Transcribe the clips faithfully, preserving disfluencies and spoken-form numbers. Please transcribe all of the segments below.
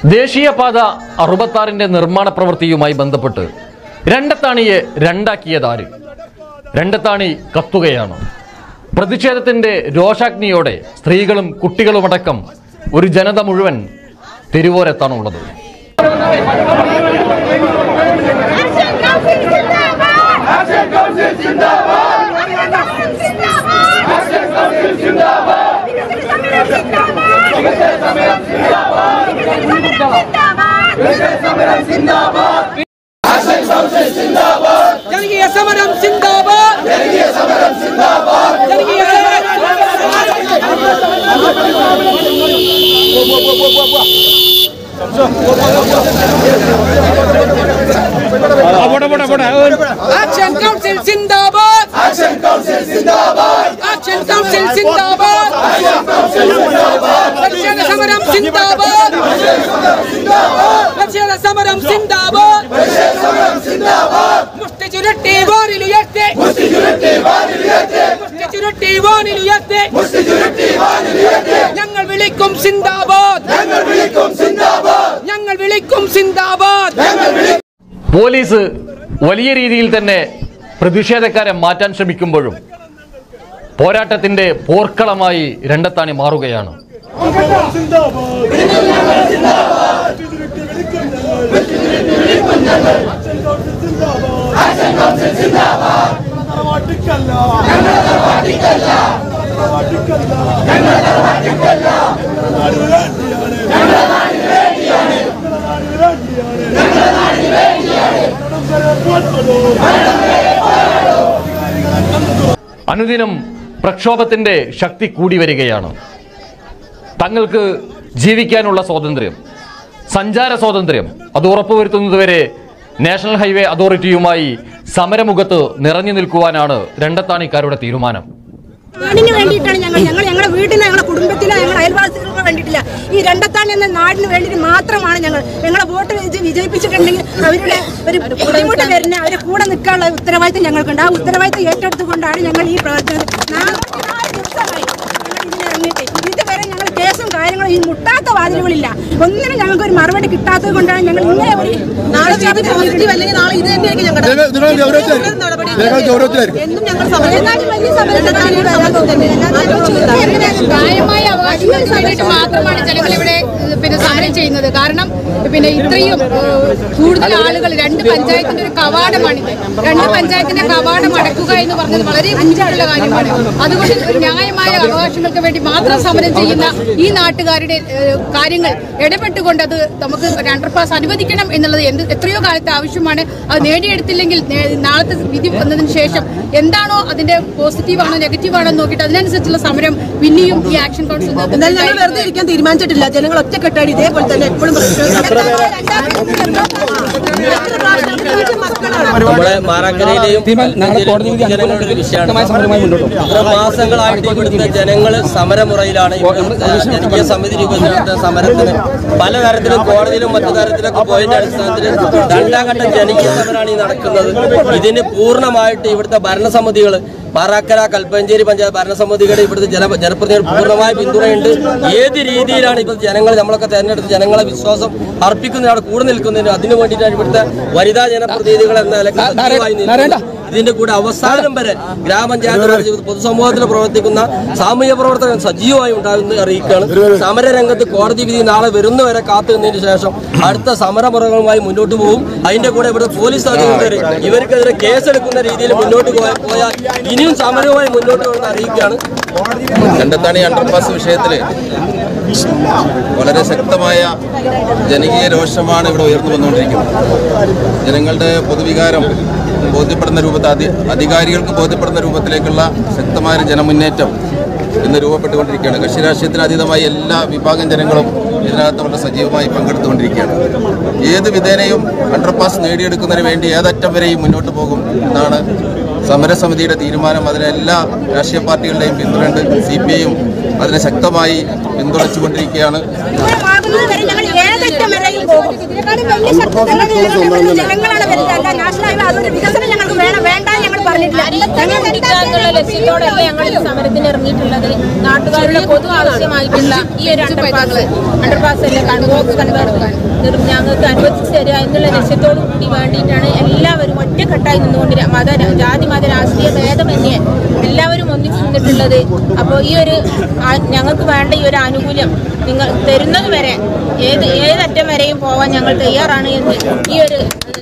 ദേശീയപാത അറുപത്താറിന്റെ നിർമ്മാണ പ്രവൃത്തിയുമായി ബന്ധപ്പെട്ട് രണ്ടത്താണിയെ രണ്ടാക്കിയതാര്? രണ്ടത്താണി കത്തുകയാണ്. പ്രതിഷേധത്തിന്റെ രോഷാഗ്നിയോടെ സ്ത്രീകളും കുട്ടികളുമടക്കം ഒരു ജനത മുഴുവൻ തെരുവോരത്താണുള്ളത്. ജനകീയ സമരം സിന്ദാബാദ്, ജനകീയ സമരം സിന്ദാബാദ്, ജനകീയ Action Council Zindabad, Action Council Zindabad, Action Council Zindabad, Action Council Zindabad, Pratishtha Samaram Zindabad, Pratishtha Samaram Zindabad, Pratishtha Samaram Zindabad, Mushti Churatti Vaniliyate, Mushti Churatti Vaniliyate, Mushti Churatti Vaniliyate, Mushti Churatti Vaniliyate, Njangal Vilikkum Zindabad, Njangal Vilikkum Zindabad, Njangal Vilikkum Zindabad, Njangal Vilikkum. Police വലിയ രീതിയിൽ തന്നെ പ്രതിഷേധക്കാരെ മാറ്റാൻ ശ്രമിക്കുമ്പോഴും പോരാട്ടത്തിന്റെ പോർക്കളമായി രണ്ടത്താണി മാറുകയാണ്. അനുദിനം പ്രക്ഷോഭത്തിന്റെ ശക്തി കൂടി വരികയാണ്. തങ്ങൾക്ക് ജീവിക്കാനുള്ള സ്വാതന്ത്ര്യം, സഞ്ചാര സ്വാതന്ത്ര്യം അത് ഉറപ്പുവരുത്തുന്നതുവരെ നാഷണൽ ഹൈവേ അതോറിറ്റിയുമായി സമരമുഖത്ത് നിറഞ്ഞു നിൽക്കുവാനാണ് രണ്ടത്താണിക്കാരുടെ തീരുമാനം. നാടിന് വേണ്ടിയിട്ടാണ് ഞങ്ങൾ ഞങ്ങൾ ഞങ്ങളുടെ വീടിന് ഞങ്ങളുടെ കുടുംബത്തിനോ ഞങ്ങളുടെ അയൽവാസികൾക്കോ വേണ്ടിയിട്ടില്ല. ഈ രണ്ടത്താണി എന്ന നാടിന് വേണ്ടിയിട്ട് മാത്രമാണ് ഞങ്ങൾ ഞങ്ങളെ വോട്ട് വിജയിപ്പിച്ചിട്ടുണ്ടെങ്കിൽ അവരുടെ ഒരു ബുദ്ധിമുട്ട് വരുന്ന അവരെ കൂടെ നിൽക്കാനുള്ള ഉത്തരവാദിത്തം ഞങ്ങൾക്കുണ്ട്. ആ ഉത്തരവാദിത്തം ഏറ്റെടുത്തുകൊണ്ടാണ് ഞങ്ങൾ ഈ പ്രവർത്തനം ദിവസമായി ഇറങ്ങിയിട്ട് ഇതുവരെ ഞങ്ങൾ കേസും കാര്യങ്ങളും ഈ മുട്ടാത്ത വാതിലുകളില്ല. ഒന്നിനും ഞങ്ങൾക്ക് ഒരു മറുപടി കിട്ടാത്തത് കൊണ്ടാണ് ഞങ്ങൾ ഇങ്ങനെ ഒരു നാളെ അല്ലെങ്കിൽ നാളെ ഇത് തന്നെയായിരിക്കും ഞങ്ങളുടെ ന്യായമായ അവകാശങ്ങൾക്ക് വേണ്ടിയിട്ട് മാത്രമാണ് ജനങ്ങൾ ഇവിടെ പിന്നെ സമരം ചെയ്യുന്നത്. കാരണം പിന്നെ ഇത്രയും കൂടുതൽ ആളുകൾ രണ്ട് പഞ്ചായത്തിന്റെ ഒരു കവാടമാണിത്. രണ്ട് പഞ്ചായത്തിന്റെ കവാടം അടക്കുക എന്ന് പറഞ്ഞത് വളരെ ബുദ്ധിമുട്ടുള്ള കാര്യമാണ്. അതുകൊണ്ട് ഒരു ന്യായമായ അവകാശങ്ങൾക്ക് വേണ്ടി മാത്രം സമരം ചെയ്യുന്ന ഈ നാട്ടുകാരുടെ കാര്യങ്ങൾ ഇടപെട്ടുകൊണ്ട് അത് നമുക്ക് അണ്ടർപാസ് അനുവദിക്കണം എന്നുള്ളത് എന്ത് എത്രയോ കാലത്തെ ആവശ്യമാണ്. അത് നേടിയെടുത്തില്ലെങ്കിൽ നാളത്തെ വിധി വന്നതിന് ശേഷം എന്താണോ അതിന്റെ പോസിറ്റീവാണോ നെഗറ്റീവാണോ നോക്കിയിട്ട് അതിനനുസരിച്ചുള്ള സമരം പിന്നെയും ഈ ആക്ഷൻ കൗൺസിൽ വെറുതെ ഇരിക്കാൻ തീരുമാനിച്ചിട്ടില്ല. ജനങ്ങൾ ഒറ്റക്കെട്ടാണ് ഇതേപോലെ തന്നെ എപ്പോഴും നമ്മുടെ മാറാക്കരയിലെയും ജനങ്ങളുടെ വിഷയമാണ്. മാസങ്ങളായിട്ട് ഇവിടുത്തെ ജനങ്ങൾ സമരമുറയിലാണ്. ജനകീയ സമിതി രൂപീകരിച്ച സമരത്തിന് പലതരത്തിലും കോടതിയിലും മറ്റു തരത്തിലൊക്കെ പോയതിന്റെ അടിസ്ഥാനത്തിൽ രണ്ടാം ഘട്ടം ജനകീയ സമരമാണ് ഈ നടക്കുന്നത്. ഇതിന് പൂർണ്ണമായിട്ട് ഇവിടുത്തെ ഭരണസമിതികൾ മാറാക്കര കൽപ്പഞ്ചേരി പഞ്ചായത്ത് ഭരണസമിതികളുടെ ഇവിടുത്തെ ജന ജനപ്രതിനിധികൾ പൂർണ്ണമായ പിന്തുണയുണ്ട്. ഏത് രീതിയിലാണ് ഇവിടുത്തെ ജനങ്ങൾ നമ്മളൊക്കെ തെരഞ്ഞെടുത്ത് ജനങ്ങളെ വിശ്വാസം അർപ്പിക്കുന്നതിന് അവിടെ കൂടെ നിൽക്കുന്നതിന് അതിനു വേണ്ടിയിട്ടാണ് ഇവിടുത്തെ വനിതാ ജനപ്രതിനിധികൾ എന്ന നിലയ്ക്ക് ഇതിന്റെ കൂടെ അവസാനം വരെ ഗ്രാമപഞ്ചായത്ത് പൊതുസമൂഹത്തിൽ പ്രവർത്തിക്കുന്ന സാമൂഹ്യ പ്രവർത്തകർ സജീവമായി ഉണ്ടാകുന്ന അറിയിക്കുകയാണ്. സമരരംഗത്ത് കോടതി വിധി നാളെ വരുന്നവരെ കാത്തു നിന്നതിന് ശേഷം അടുത്ത സമരമുറകളുമായി മുന്നോട്ട് പോകും. അതിന്റെ കൂടെ ഇവിടെ പോലീസ് അധികൃതർ ഇവർക്കെതിരെ കേസെടുക്കുന്ന രീതിയിൽ മുന്നോട്ട് പോയാൽ ഇനിയും സമരവുമായി മുന്നോട്ട് പോകുന്ന അറിയിക്കുകയാണ്. രണ്ടത്താണി അണ്ടർപാസ് വിഷയത്തിൽ വളരെ ശക്തമായ ജനകീയ രോഷമാണ് ഇവിടെ ഉയർന്നു വന്നുകൊണ്ടിരിക്കുന്നത്. ജനങ്ങളുടെ പൊതുവികാരം ബോധ്യപ്പെടുന്ന രൂപത്തിൽ അധി അധികാരികൾക്ക് ബോധ്യപ്പെടുന്ന രൂപത്തിലേക്കുള്ള ശക്തമായ ജനമുന്നേറ്റം ഇന്ന് രൂപപ്പെട്ടുകൊണ്ടിരിക്കുകയാണ്. കക്ഷി രാഷ്ട്രീയത്തിന് അതീതമായി എല്ലാ വിഭാഗം ജനങ്ങളും ഇതിനകത്ത് വളരെ സജീവമായി പങ്കെടുത്തുകൊണ്ടിരിക്കുകയാണ്. ഏത് വിധേനയും അണ്ടർപാസ് നേടിയെടുക്കുന്നതിന് വേണ്ടി ഏതറ്റം വരെയും മുന്നോട്ട് പോകും എന്നാണ് സമരസമിതിയുടെ തീരുമാനം. അതിനെല്ലാ രാഷ്ട്രീയ പാർട്ടികളുടെയും പിന്തുണയുണ്ട്. സി പി ഐയും അതിനെ ശക്തമായി പിന്തുണച്ചുകൊണ്ടിരിക്കുകയാണ്. ജനങ്ങളാണ് വരുന്നത്. നാഷണൽ ഹൈവേ അതൊരു വികസനം ഞങ്ങൾക്ക് വേണം വേണ്ട ഞങ്ങൾ പറഞ്ഞിട്ടില്ല. ലക്ഷ്യത്തോടെയല്ല ഞങ്ങൾ ഈ സമരത്തിന് ഇറങ്ങിയിട്ടുള്ളത്. നാട്ടുകാരുടെ പൊതു ആവശ്യമായിട്ടുള്ള ഈ ഒരു അണ്ടർപാസ് അണ്ടർപാസ് അല്ലേ കൺവോക്സ് കൺവെർക്കാൻ ഞങ്ങൾക്ക് അനുവദിച്ചു തരിക എന്നുള്ള ലക്ഷ്യത്തോടു കൂടി വേണ്ടിയിട്ടാണ് എല്ലാവരും ഒറ്റക്കെട്ടായി നിന്നുകൊണ്ട് മത ജാതി മത രാഷ്ട്രീയ ഭേദമന്യേ എല്ലാവരും ഒന്നിച്ചു നിന്നിട്ടുള്ളത്. അപ്പോൾ ഈ ഒരു ഞങ്ങൾക്ക് വേണ്ട ഈ ഒരു ആനുകൂല്യം നിങ്ങൾ തരുന്നത് വരെ ഏത് ഏതറ്റം വരെയും പോവാൻ ഞങ്ങൾ തയ്യാറാണ് എന്ന് ഈ ഒരു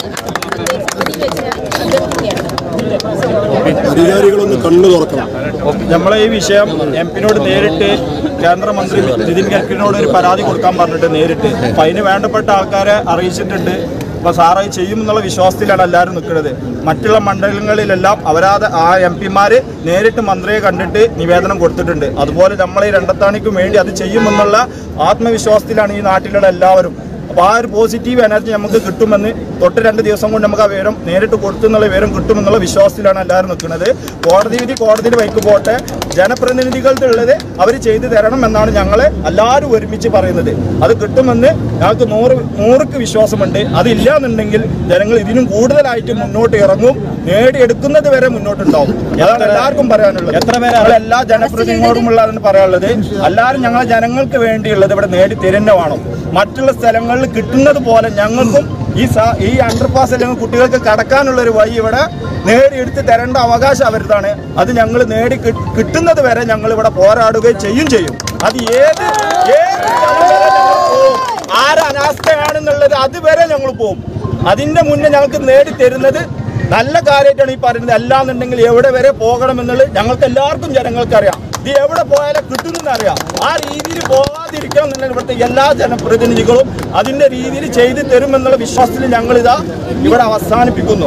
അധികാരികളൊന്ന് കണ്ണു തുറക്കണം. നമ്മളെ ഈ വിഷയം എം പിനോട് നേരിട്ട് കേന്ദ്രമന്ത്രി നിതിൻ ഗഡ്കരിനോട് ഒരു പരാതി കൊടുക്കാൻ പറഞ്ഞിട്ട് നേരിട്ട് അപ്പം അതിന് വേണ്ടപ്പെട്ട ആൾക്കാരെ അറിയിച്ചിട്ടുണ്ട്. അപ്പോൾ സാറ് ചെയ്യുമെന്നുള്ള വിശ്വാസത്തിലാണ് എല്ലാവരും നിൽക്കുന്നത്. മറ്റുള്ള മണ്ഡലങ്ങളിലെല്ലാം അവരാതെ ആ എം പിമാർ നേരിട്ട് മന്ത്രിയെ കണ്ടിട്ട് നിവേദനം കൊടുത്തിട്ടുണ്ട്. അതുപോലെ നമ്മൾ ഈ രണ്ടത്താണിക്കും വേണ്ടി അത് ചെയ്യുമെന്നുള്ള ആത്മവിശ്വാസത്തിലാണ് ഈ നാട്ടിലുള്ള എല്ലാവരും. അപ്പോൾ ആ ഒരു പോസിറ്റീവ് എനർജി നമുക്ക് കിട്ടുമെന്ന് തൊട്ട് രണ്ട് ദിവസം കൊണ്ട് നമുക്ക് ആ വിവരം നേരിട്ട് കൊടുത്തെന്നുള്ള വിവരം കിട്ടുമെന്നുള്ള വിശ്വാസത്തിലാണ് എല്ലാവരും നിൽക്കുന്നത്. കോടതി വിധി കോടതിയിൽ വയ്ക്ക് പോട്ടെ, ജനപ്രതിനിധികളുടെ ഉള്ളത് അവർ ചെയ്തു തരണം എന്നാണ് ഞങ്ങൾ എല്ലാവരും ഒരുമിച്ച് പറയുന്നത്. അത് കിട്ടുമെന്ന് ഞങ്ങൾക്ക് നൂറ് നൂറുക്ക് വിശ്വാസമുണ്ട്. അതില്ല എന്നുണ്ടെങ്കിൽ ജനങ്ങൾ ഇതിനും കൂടുതലായിട്ട് മുന്നോട്ട് ഇറങ്ങും, നേടിയെടുക്കുന്നത് വരെ മുന്നോട്ടുണ്ടാവും. അതാണ് എല്ലാവർക്കും പറയാനുള്ളത്. എത്ര പേര് എല്ലാ ജനപ്രതിനിധികളോടുമുള്ളതെന്ന് പറയാനുള്ളത്, എല്ലാവരും ഞങ്ങളെ ജനങ്ങൾക്ക് വേണ്ടിയുള്ളത് ഇവിടെ നേടി തരുന്നതാണ്. മറ്റുള്ള സ്ഥലങ്ങളിൽ കിട്ടുന്നത് പോലെ ഞങ്ങൾക്കും ഈ ഈ അണ്ടർപാസ് അല്ലെങ്കിൽ കുട്ടികൾക്ക് കടക്കാനുള്ള ഒരു വഴി ഇവിടെ നേടിയെടുത്ത് തരേണ്ട അവകാശം അവരുതാണ്. അത് ഞങ്ങൾ നേടി കിട്ടുന്നത് വരെ ഞങ്ങൾ ഇവിടെ പോരാടുകയും ചെയ്യും ചെയ്യും അത് ഏത് ഏത് ആര് അനാസ്ഥയാണെന്നുള്ളത് അതുവരെ ഞങ്ങൾ പോകും. അതിന്റെ മുന്നേ ഞങ്ങൾക്ക് നേടിത്തരുന്നത് നല്ല കാര്യമായിട്ടാണ് ഈ പറയുന്നത്. അല്ലാന്നുണ്ടെങ്കിൽ എവിടെ വരെ പോകണമെന്നുള്ളത് ഞങ്ങൾക്ക് എല്ലാവർക്കും ജനങ്ങൾക്ക് അറിയാം. ഇത് എവിടെ പോയാലും കിട്ടുമെന്ന് അറിയാം. ആ രീതിയിൽ പോകാതിരിക്കണം എന്നുണ്ടെങ്കിൽ ഇവിടുത്തെ എല്ലാ ജനപ്രതിനിധികളും അതിന്റെ രീതിയിൽ ചെയ്തു തരുമെന്നുള്ള വിശ്വാസത്തിൽ ഞങ്ങളിതാ ഇവിടെ അവസാനിപ്പിക്കുന്നു.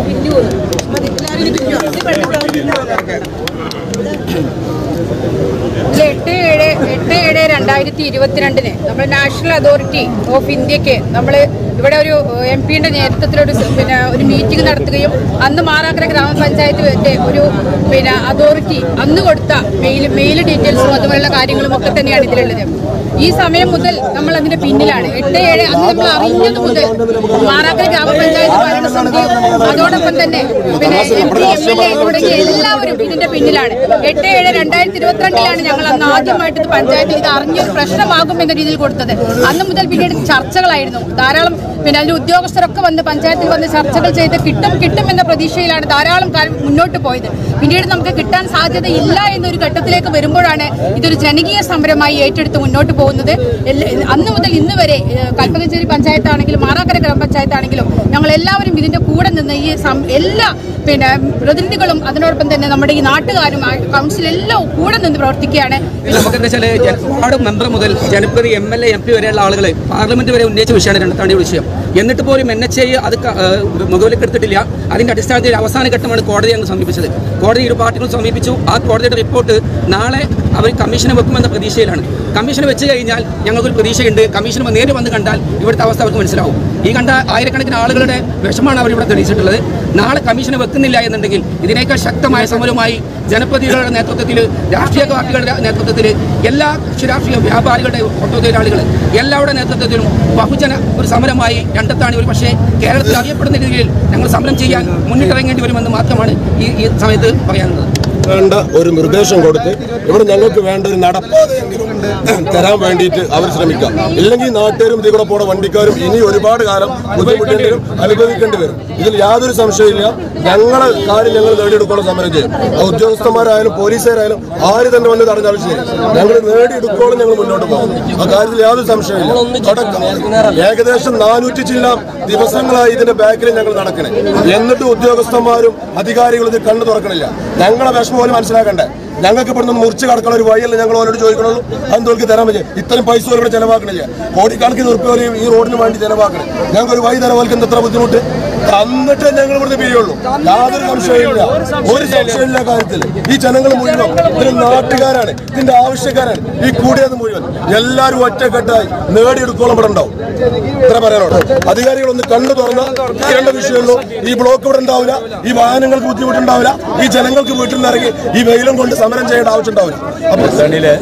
എട്ട് ഏഴ് എട്ട് ഏഴ് രണ്ടായിരത്തി ഇരുപത്തിരണ്ടിന് നമ്മൾ നാഷണൽ അതോറിറ്റി ഓഫ് ഇന്ത്യക്ക് നമ്മൾ ഇവിടെ ഒരു എം പിയുടെ നേതൃത്വത്തിലൊരു പിന്നെ ഒരു മീറ്റിംഗ് നടത്തുകയും അന്ന് മാറാക്കര ഗ്രാമപഞ്ചായത്തിന്റെ ഒരു പിന്നെ അതോറിറ്റി അന്ന് കൊടുത്ത മെയിൽ മെയിൽ ഡീറ്റെയിൽസും അതുപോലുള്ള കാര്യങ്ങളും ഒക്കെ തന്നെയാണ് ഇതിലുള്ളത്. ഈ സമയം മുതൽ നമ്മൾ അതിന്റെ പിന്നിലാണ്. എട്ട് ഏഴ് അന്ന് നമ്മൾ അറിഞ്ഞത് മുതൽ മാറാക്കര ഗ്രാമപഞ്ചായത്ത് ഭരണസമിതിയും അതോടൊപ്പം തന്നെ പിന്നെ M P M L A തുടങ്ങിയ എല്ലാവരും ഇതിന്റെ പിന്നിലാണ്. എട്ട് ഏഴ് രണ്ടായിരത്തി ഇരുപത്തിരണ്ടിലാണ് ഞങ്ങൾ അന്ന് ആദ്യമായിട്ട് ഇത് പഞ്ചായത്തിൽ ഇത് അറിഞ്ഞൊരു പ്രശ്നമാകും എന്ന രീതിയിൽ കൊടുത്തത്. അന്ന് മുതൽ പിന്നീട് ചർച്ചകളായിരുന്നു. ധാരാളം പിന്നെ അതിന്റെ ഉദ്യോഗസ്ഥരൊക്കെ വന്ന് പഞ്ചായത്തിൽ വന്ന് ചർച്ചകൾ ചെയ്ത് കിട്ടും കിട്ടും എന്ന പ്രതീക്ഷയിലാണ് ധാരാളം കാലം മുന്നോട്ട് പോയത്. പിന്നീട് നമുക്ക് കിട്ടാൻ സാധ്യതയില്ല എന്നൊരു ഘട്ടത്തിലേക്ക് വരുമ്പോഴാണ് ഇതൊരു ജനകീയ സമരമായി ഏറ്റെടുത്ത് മുന്നോട്ട് പോകുന്നത്. അന്ന് മുതൽ ഇന്ന് വരെ കൽപ്പകഞ്ചേരി പഞ്ചായത്താണെങ്കിലും മാറാക്കര ഗ്രാമപഞ്ചായത്താണെങ്കിലും ഞങ്ങൾ എല്ലാവരും ഇതിന്റെ കൂടെ നിന്ന് ഈ എല്ലാ പിന്നെ പ്രതിനിധികളും അതിനോടൊപ്പം തന്നെ നമ്മുടെ ഈ നാട്ടുകാരും കൗൺസിൽ എല്ലാം കൂടെ നിന്ന് പ്രവർത്തിക്കുകയാണ്. നമുക്കെന്താ വെച്ചാൽ ഒരുപാട് മെമ്പർ മുതൽ ജനപ്രതി M L A M P വരെയുള്ള ആളുകൾ പാർലമെന്റ് വരെ ഉന്നയിച്ച വിഷയമാണ് രണ്ടത്താണി വിഷയം. എന്നിട്ട് പോലും എൻ എച്ച് ഐ അത് മുഖവിലേക്ക് എടുത്തിട്ടില്ല. അതിന്റെ അടിസ്ഥാനത്തിൽ അവസാന ഘട്ടമാണ് കോടതി ഞങ്ങൾ സമീപിച്ചത്. കോടതി ഇരു പാർട്ടികളും സമീപിച്ചു. ആ കോടതിയുടെ റിപ്പോർട്ട് നാളെ അവർ കമ്മീഷനെ വെക്കുമെന്ന പ്രതീക്ഷയിലാണ്. കമ്മീഷനെ വെച്ച് കഴിഞ്ഞാൽ ഞങ്ങൾക്കൊരു പ്രതീക്ഷയുണ്ട്. കമ്മീഷൻ നേരിട്ട് വന്ന് കണ്ടാൽ ഇവിടുത്തെ അവസ്ഥ അവർക്ക് മനസ്സിലാവും. ഈ കണ്ട ആയിരക്കണക്കിന് ആളുകളുടെ വിഷമാണ് അവർ ഇവിടെ തെളിയിച്ചിട്ടുള്ളത്. നാളെ കമ്മീഷനെ വെക്കുന്നില്ല എന്നുണ്ടെങ്കിൽ ഇതിനേക്കാൾ ശക്തമായ സമരവുമായി ജനപ്രതിനിധികളുടെ നേതൃത്വത്തിൽ, രാഷ്ട്രീയ പാർട്ടികളുടെ നേതൃത്വത്തിൽ, എല്ലാ രാഷ്ട്രീയ വ്യാപാരികളുടെ ഒട്ടൊതൊഴിലാളികൾ എല്ലാവരുടെ നേതൃത്വത്തിലും ബഹുജന ഒരു സമരമായി രണ്ടത്താണി ഒരു പക്ഷേ കേരളത്തിൽ അറിയപ്പെടുന്ന രീതിയിൽ ഞങ്ങൾ സമരം ചെയ്യാൻ മുന്നിട്ടിറങ്ങേണ്ടി വരുമെന്ന് മാത്രമാണ് ഈ ഈ സമയത്ത് പറയാനുള്ളത്. വേണ്ട ഒരു നിർദ്ദേശം കൊടുത്ത് ഇവിടെ ഞങ്ങൾക്ക് വേണ്ട ഒരു നടപ്പാതയെങ്കിലും തരാൻ വേണ്ടിയിട്ട് അവർ ശ്രമിക്കാം. ഇല്ലെങ്കിൽ നാട്ടുകാരും ഇതിൽ കൂടെ പോണ വണ്ടിക്കാരും ഇനി ഒരുപാട് കാലം ബുദ്ധിമുട്ടേണ്ടി വരും, അനുഭവിക്കേണ്ടി വരും. ഇതിൽ യാതൊരു സംശയമില്ല. ഞങ്ങളെ കാര്യം ഞങ്ങൾ നേടിയെടുക്കണം സമരം ചെയ്യും. ഉദ്യോഗസ്ഥന്മാരായാലും പോലീസുകാരായാലും ആര് തന്നെ വന്ന് തടഞ്ഞാലും ശരി, ഞങ്ങൾ നേടിയെടുക്കോളം ഞങ്ങൾ മുന്നോട്ട് പോകും. ആ കാര്യത്തിൽ യാതൊരു സംശയമില്ല. ഏകദേശം നാനൂറ്റി ചില്ലാം ദിവസങ്ങളായി ഇതിന്റെ ബാക്കിൽ ഞങ്ങൾ നടക്കണേ. എന്നിട്ട് ഉദ്യോഗസ്ഥന്മാരും അധികാരികളും ഇത് കണ്ണു തുറക്കണില്ല. ഞങ്ങളെ വിഷമം പോലും മനസ്സിലാക്കണ്ടേ. ഞങ്ങൾക്ക് ഇവിടുന്ന് മുറിച്ച് കടക്കണ ഒരു വഴിയല്ല ഞങ്ങൾ അവരോട് ചോദിക്കണുള്ളൂ. അതൊക്കെ തരാൻ പറ്റും. ഇത്രയും പൈസ പോലും ഇവിടെ ചെലവാക്കണില്ല. കോടിക്കണക്കിന് ഉറുപ്പിക പോലും ഈ റോഡിന് വേണ്ടി ചെലവാക്കണം. ഞങ്ങൾക്ക് ഒരു വഴി തരവാൽക്കുന്ന എത്ര ബുദ്ധിമുട്ട്. തന്നിട്ട് ഞങ്ങൾ ഇവിടുന്ന് പിരിയുള്ളൂ. യാതൊരു സംശയമില്ല, ഒരു സംശയമില്ല കാര്യത്തിൽ. ഈ ജനങ്ങൾ മുഴുവൻ ഇതിന് നാട്ടുകാരാണ്, ഇതിന്റെ ആവശ്യക്കാരാണ്. ഈ കൂടിയത് മുഴുവൻ എല്ലാവരും ഒറ്റക്കെട്ടായി നേടിയെടുക്കോളം ഇവിടെ ഉണ്ടാവും. ഇത്ര പറയാനോട് അധികാരികളൊന്ന് കണ്ണു തുറന്ന് രണ്ട് വിഷയമുള്ളൂ. ഈ ബ്ലോക്ക് ഇവിടെ ഉണ്ടാവില്ല, ഈ വാഹനങ്ങൾക്ക് ബുദ്ധിമുട്ടുണ്ടാവില്ല, ഈ ജനങ്ങൾക്ക് വീട്ടിൽ നിന്ന് ഇറങ്ങി ഈ വെയിലും കൊണ്ട് സമരം ചെയ്യേണ്ട ആവശ്യം ഉണ്ടാവില്ല. അപ്പൊ തണിയിലെ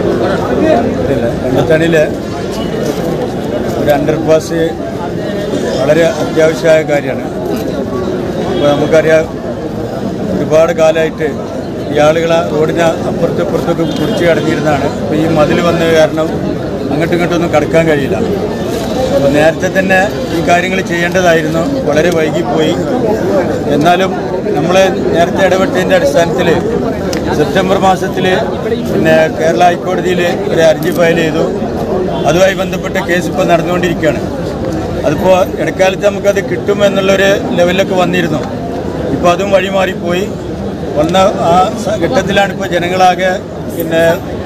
തണിയിലെ ഒരു അണ്ടർപാസ് വളരെ അത്യാവശ്യമായ കാര്യമാണ്. അപ്പോൾ നമുക്കറിയാം ഒരുപാട് കാലമായിട്ട് ഈ ആളുകളെ റോഡിന് അപ്പുറത്തും ഇപ്പുറത്തൊക്കെ കുടിച്ച് കടന്നിരുന്നതാണ്. അപ്പോൾ ഈ മതിൽ വന്നത് കാരണം അങ്ങോട്ടും ഇങ്ങോട്ടൊന്നും കടക്കാൻ കഴിയില്ല. അപ്പോൾ നേരത്തെ തന്നെ ഈ കാര്യങ്ങൾ ചെയ്യേണ്ടതായിരുന്നു, വളരെ വൈകിപ്പോയി. എന്നാലും നമ്മൾ നേരത്തെ ഇടപെട്ടതിൻ്റെ അടിസ്ഥാനത്തിൽ സെപ്റ്റംബർ മാസത്തിൽ പിന്നെ കേരള ഹൈക്കോടതിയിൽ ഒരു ഹർജി ഫയൽ ചെയ്തു. അതുമായി ബന്ധപ്പെട്ട കേസ് ഇപ്പോൾ നടന്നുകൊണ്ടിരിക്കുകയാണ്. അതിപ്പോൾ ഇടക്കാലത്ത് നമുക്കത് കിട്ടുമെന്നുള്ളൊരു ലെവലിലൊക്കെ വന്നിരുന്നു. ഇപ്പോൾ അതും വഴിമാറിപ്പോയി. വന്ന ആ ഘട്ടത്തിലാണ് ഇപ്പോൾ ജനങ്ങളാകെ പിന്നെ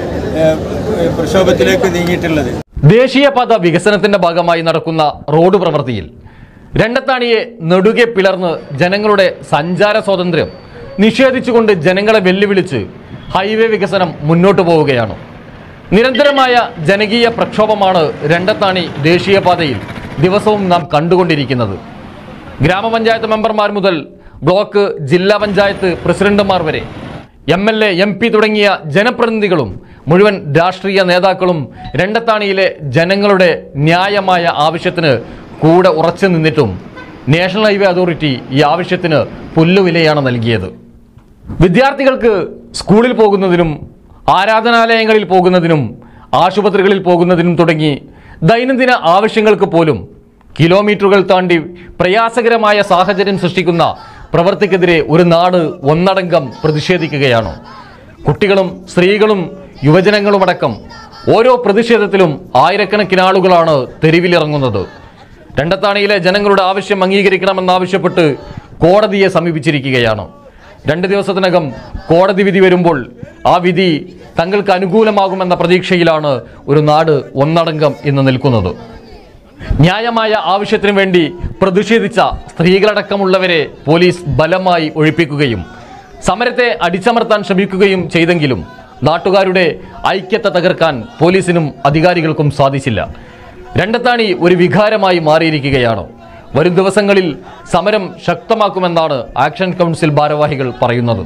പ്രക്ഷോഭത്തിലേക്ക് നീങ്ങിയിട്ടുള്ളത്. ദേശീയപാത വികസനത്തിന്റെ ഭാഗമായി നടക്കുന്ന റോഡ് പ്രവൃത്തിയിൽ രണ്ടത്താണിയെ നെടുകെ പിളർന്ന് ജനങ്ങളുടെ സഞ്ചാര സ്വാതന്ത്ര്യം നിഷേധിച്ചുകൊണ്ട് ജനങ്ങളെ വെല്ലുവിളിച്ച് ഹൈവേ വികസനം മുന്നോട്ടു പോവുകയാണ്. നിരന്തരമായ ജനകീയ പ്രക്ഷോഭമാണ് രണ്ടത്താണി ദേശീയപാതയിൽ ദിവസവും നാം കണ്ടുകൊണ്ടിരിക്കുന്നത്. ഗ്രാമപഞ്ചായത്ത് മെമ്പർമാർ മുതൽ ബ്ലോക്ക്, ജില്ലാ പഞ്ചായത്ത് പ്രസിഡന്റുമാർ വരെ, M L A, M P തുടങ്ങിയ ജനപ്രതിനിധികളും മുഴുവൻ രാഷ്ട്രീയ നേതാക്കളും രണ്ടത്താണിയിലെ ജനങ്ങളുടെ ന്യായമായ ആവശ്യത്തിന് കൂടെ ഉറച്ചു നിന്നിട്ടും നാഷണൽ ഹൈവേ അതോറിറ്റി ഈ ആവശ്യത്തിന് പുല്ലുവിലയാണ് നൽകിയത്. വിദ്യാർത്ഥികൾക്ക് സ്കൂളിൽ പോകുന്നതിനും ആരാധനാലയങ്ങളിൽ പോകുന്നതിനും ആശുപത്രികളിൽ പോകുന്നതിനും തുടങ്ങി ദൈനംദിന ആവശ്യങ്ങൾക്ക് പോലും കിലോമീറ്ററുകൾ താണ്ടി പ്രയാസകരമായ സാഹചര്യം സൃഷ്ടിക്കുന്ന പ്രവൃത്തിക്കെതിരെ ഒരു നാട് ഒന്നടങ്കം പ്രതിഷേധിക്കുകയാണ്. കുട്ടികളും സ്ത്രീകളും യുവജനങ്ങളുമടക്കം ഓരോ പ്രതിഷേധത്തിലും ആയിരക്കണക്കിന് ആളുകളാണ് തെരുവിലിറങ്ങുന്നത്. രണ്ടത്താണിയിലെ ജനങ്ങളുടെ ആവശ്യം അംഗീകരിക്കണമെന്നാവശ്യപ്പെട്ട് കോടതിയെ സമീപിച്ചിരിക്കുകയാണ്. രണ്ട് ദിവസത്തിനകം കോടതി വിധി വരുമ്പോൾ ആ വിധി തങ്ങൾക്ക് അനുകൂലമാകുമെന്ന പ്രതീക്ഷയിലാണ് ഒരു നാട് ഒന്നടങ്കം ഇന്ന് നിൽക്കുന്നത്. ന്യായമായ ആവശ്യത്തിനു വേണ്ടി പ്രതിഷേധിച്ച സ്ത്രീകളടക്കമുള്ളവരെ പോലീസ് ബലമായി ഒഴിപ്പിക്കുകയും സമരത്തെ അടിച്ചമർത്താൻ ശ്രമിക്കുകയും ചെയ്തെങ്കിലും നാട്ടുകാരുടെ ഐക്യത തകർക്കാൻ പോലീസിനും അധികാരികൾക്കും സാധിച്ചില്ല. രണ്ടത്താണി ഒരു വികാരമായി മാറിയിരിക്കുകയാണ്. വരും ദിവസങ്ങളിൽ സമരം ശക്തമാക്കുമെന്നാണ് ആക്ഷൻ കൗൺസിൽ ഭാരവാഹികൾ പറയുന്നത്.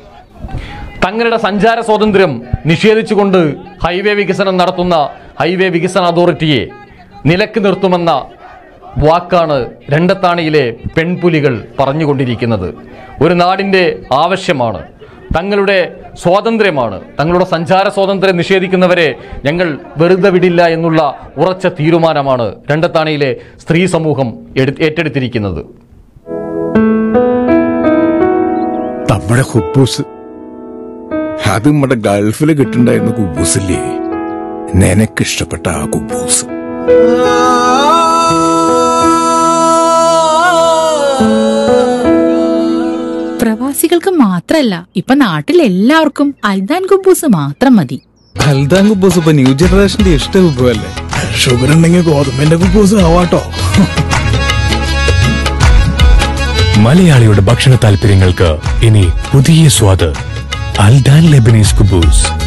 തങ്ങളുടെ സഞ്ചാര സ്വാതന്ത്ര്യം നിഷേധിച്ചുകൊണ്ട് ഹൈവേ വികസനം നടത്തുന്ന ഹൈവേ വികസന അതോറിറ്റിയെ നിലക്ക് നിർത്തുമെന്ന വാക്കാണ് രണ്ടത്താണിയിലെ പെൺപുലികൾ പറഞ്ഞുകൊണ്ടിരിക്കുന്നത്. ഒരു നാടിൻ്റെ ആവശ്യമാണ്, തങ്ങളുടെ സ്വാതന്ത്ര്യമാണ്, തങ്ങളുടെ സഞ്ചാര സ്വാതന്ത്ര്യം നിഷേധിക്കുന്നവരെ ഞങ്ങൾ വെറുതെ വിടില്ല എന്നുള്ള ഉറച്ച തീരുമാനമാണ് രണ്ടത്താണിയിലെ സ്ത്രീ സമൂഹം ഏറ്റെടുത്തിരിക്കുന്നത്. നമ്മുടെ കുബൂസ് അത് നമ്മുടെ ഗൾഫിൽ കിട്ടുണ്ടായിരുന്ന കുബൂസില്ലേ, നിനക്കിഷ്ടപ്പെട്ട ആ കുബൂസ്. പ്രവാസികൾക്ക് മാത്രല്ല, ഇപ്പൊ നാട്ടിൽ എല്ലാവർക്കും അൽദാൻ കുബൂസ് മാത്രം മതി. അൽദാൻ കുബൂസ് ഇപ്പൊ ന്യൂ ജനറേഷന്റെ ഇഷ്ട വിഭവല്ലേ. ഷുഗർ ഉണ്ടെങ്കിൽ ഗോതമ്പിന്റെ കുബൂസ് ആവാട്ടോ. മലയാളിയുടെ ഭക്ഷണ താല്പര്യങ്ങൾക്ക് ഇനി പുതിയ സ്വാദ്. അൽദാൻ ലെബനീസ് കുബൂസ്.